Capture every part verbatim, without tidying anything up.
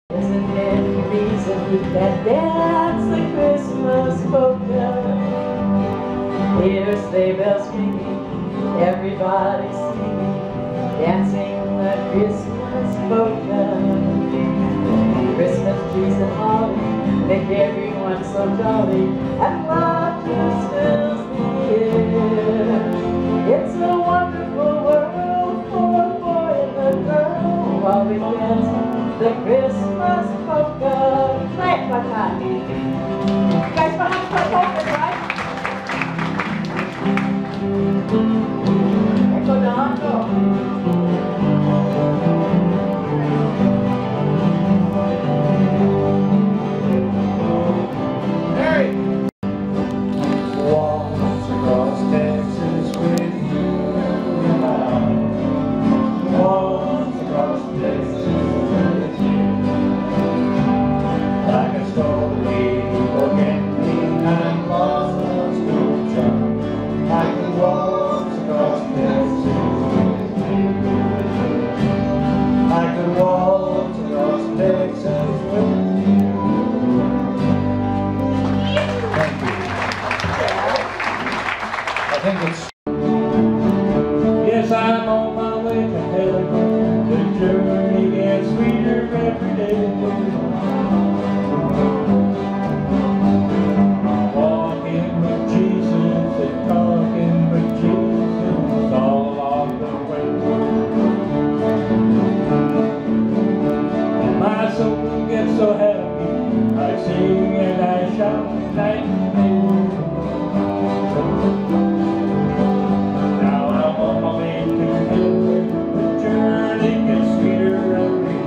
Isn't any reason that dance the Christmas polka? Hear sleigh bells ringing, everybody singing, dancing the Christmas polka. Christmas trees and holly make everyone so jolly, and laughter fills the air. It's a wonderful world for a boy and a girl while we dance the Christmas polka. Play it one time. You guys know how to play polka, right? Echo Don, go. Harry! Walks across Texas with you now. Walks across Texas with you. Like a story forgetting and lost on school jump. Like the walks across Texas with you. Like the walks across Texas with you. Thank you. I think it's. Yes, I'm on my way to heaven. The journey gets sweeter every day. Walking with Jesus and talking with Jesus all along the way. And my soul gets so happy, I sing and I shout night and day. Now I'm on my way to heaven. The journey gets sweeter every day.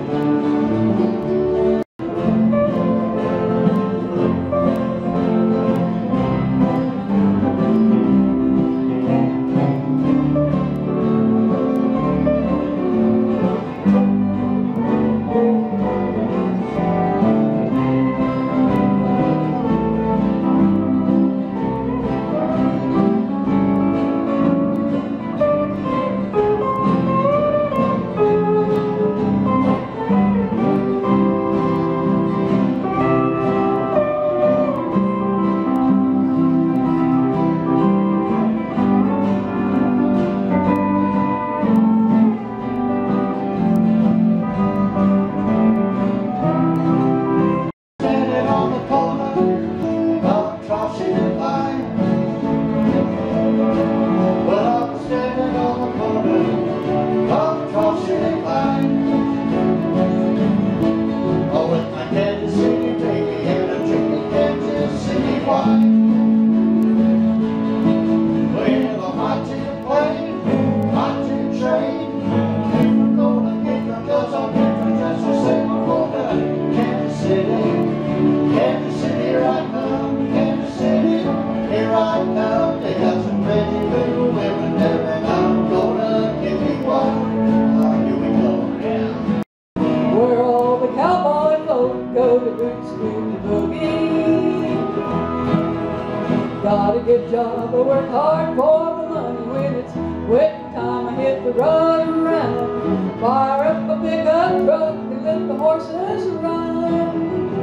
Got a good job, I work hard for the money. When it's wet time, I hit the road and run. Fire up a pickup truck and let the horses run.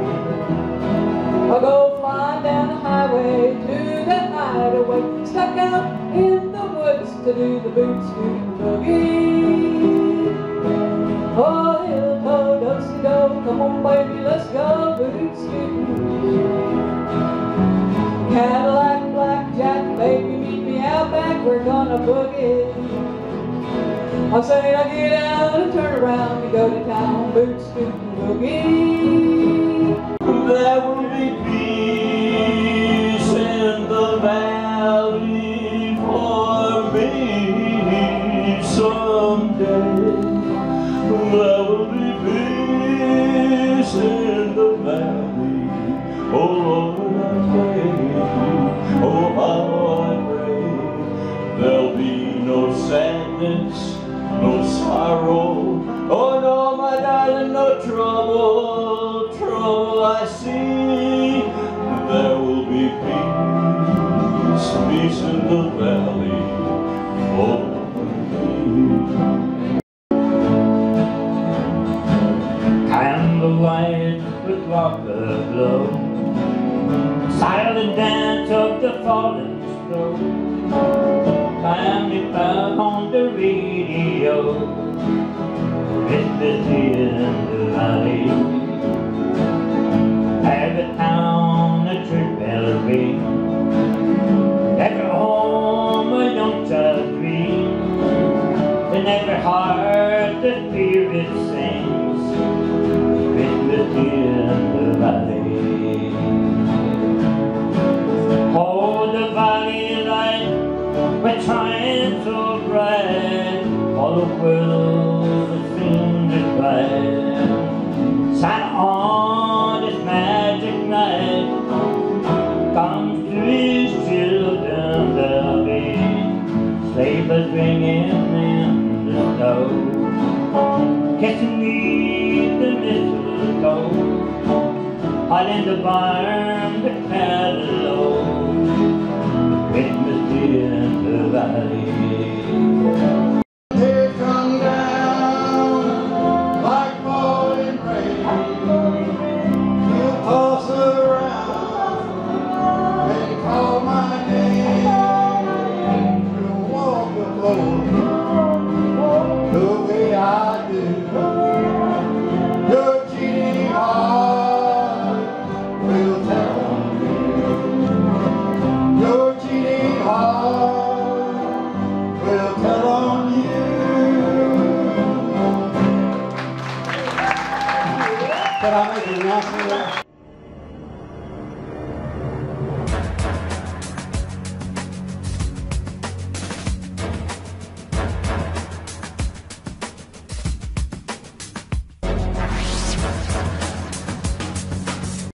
I go flying down the highway to that hideaway, stuck out in the woods to do the boot scooting boogie. Oh, little toe, do-si go, come on baby, let's go boot scooting. Cadillac, blackjack, baby, meet me out back, we're gonna boogie. I say I get out and turn around and go to town, boot scooting boogie. There will be peace in the valley for me someday. There will be peace in the valley. Oh Lord, I pray. Oh, how I pray. There'll be no sadness, no sorrow. Oh no, my darling, no trouble, trouble I see. There will be peace, peace in the valley for me. Candlelight night with rocker glow, silent dance of the falling snow, finally found on the radio, Christmas in the valley. Every town a church bell ring, every home a young child dream, in every heart the spirit sings, Christmas in the valley. Oh, the valley light, we're trying so bright, all the world seems to bright. Santa on this magic night comes to his children lovely, sleigh bells ringing in the snow, kissing beneath the mistletoe, hot in the barn the cattle low, Christmas in the valley. They come down like falling rain. You toss around and call my name. You walk the floor the way I do. Your cheating heart will tell on you. Your cheating heart will tell on you. But I make an announcement.